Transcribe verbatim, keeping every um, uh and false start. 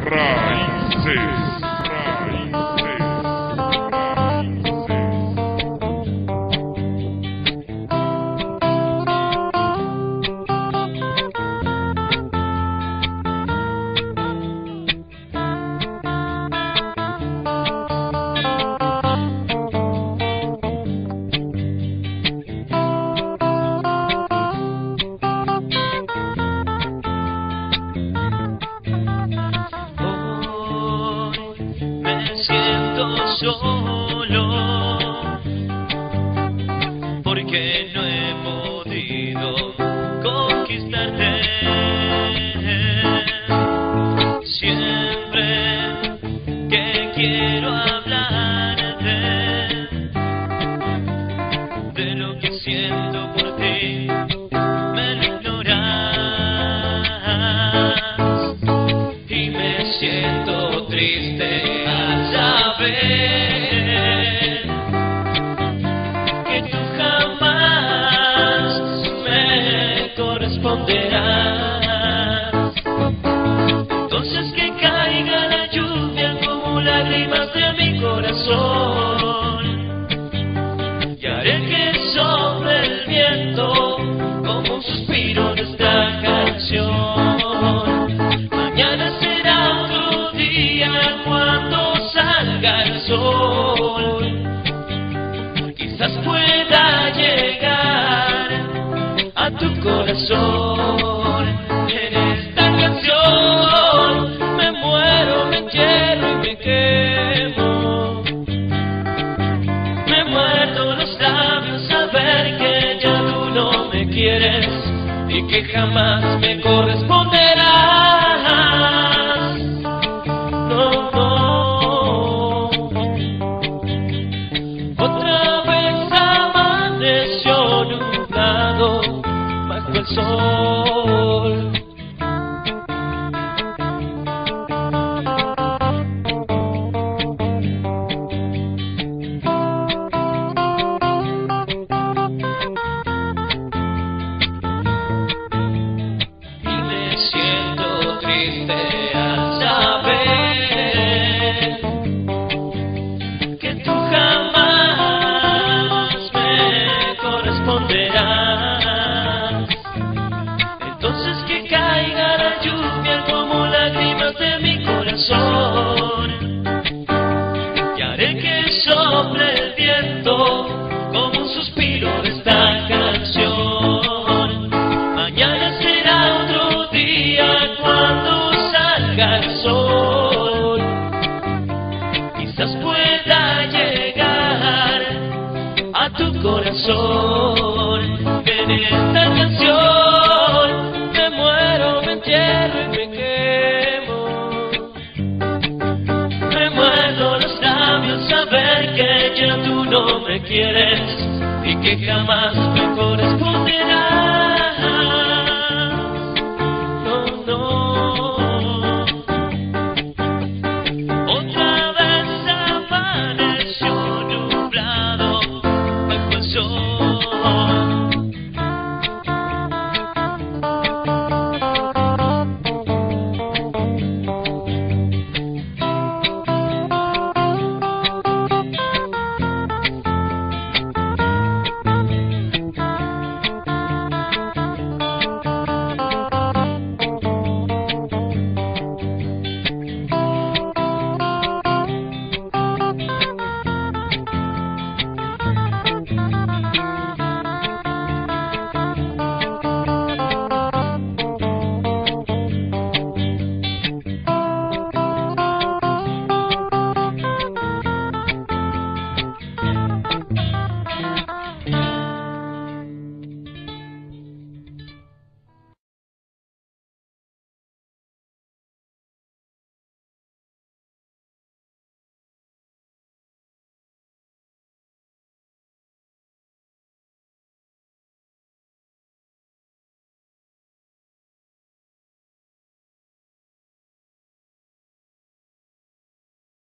Raíces, solo, porque no he podido conquistarte. Siempre que quiero hablarte de lo que siento por ti, me lo ignoras y me siento triste al saber entonces que caiga la lluvia como lágrimas de mi corazón, y haré que sople el viento como un suspiro de esta canción. Mañana será otro día cuando salga el sol, quizás pueda llegar a tu corazón. En esta canción me muero, me entierro y me quemo. Me muerdo los labios al ver que ya tú no me quieres y que jamás me corresponderás. No, no. Otra vez amaneció nublado bajo el sol. Entonces que caiga la lluvia como lágrimas de mi corazón, y haré que sople el viento como un suspiro de esta canción. Mañana será otro día cuando salga el sol, quizás pueda llegar a tu corazón. En esta canción me muero, me entierro y me quemo. Me muerdo los labios a ver que ya tú no me quieres y que jamás